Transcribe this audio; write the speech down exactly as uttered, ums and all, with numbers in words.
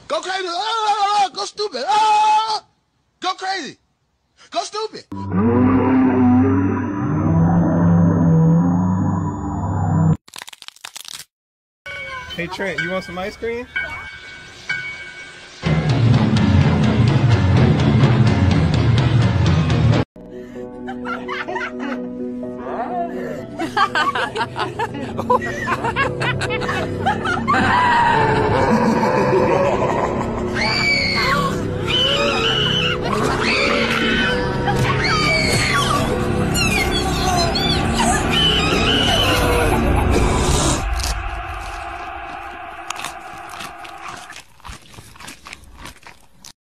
Go crazy. Oh, go stupid. Oh, go crazy. Go stupid. Hey Trent, you want some ice cream? Ha